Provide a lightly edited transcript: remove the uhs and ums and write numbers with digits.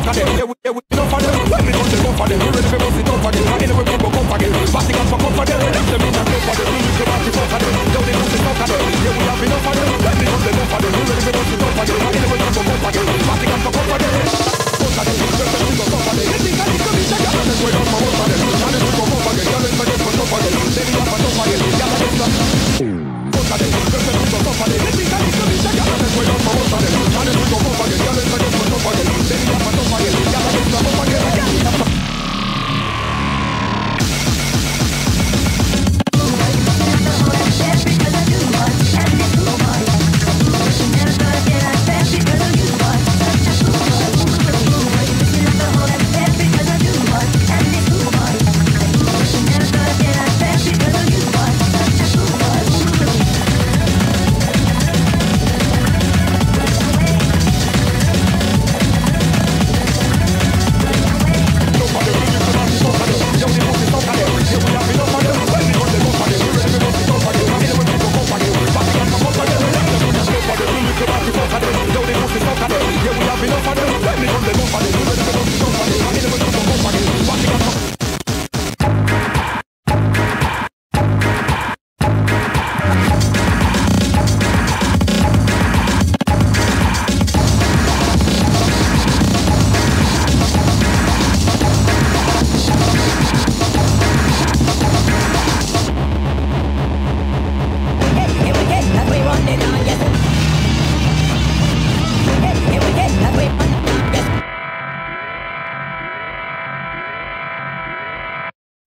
enough of them. Yeah, we enough of them. When we got the enough of them, we ready to bust it up again. Anyway, we go up again. Batting up for up for them. That's the mean and enough of them. We need to back it up for them. Don't they bust it up for them? Yeah, we have enough of them. When we got the enough of them, we ready to bust it up again. Anyway, we go up again. Batting up for up for them. Bust of them. Just them we go up for them. You think I need to be checked? Yeah, let's go up for up for them. And then we go up again. Yeah, let's get for up again. Then we have for up again. Yeah, let's go. Bust of them. Just them we go up for them. You think I need to be checked?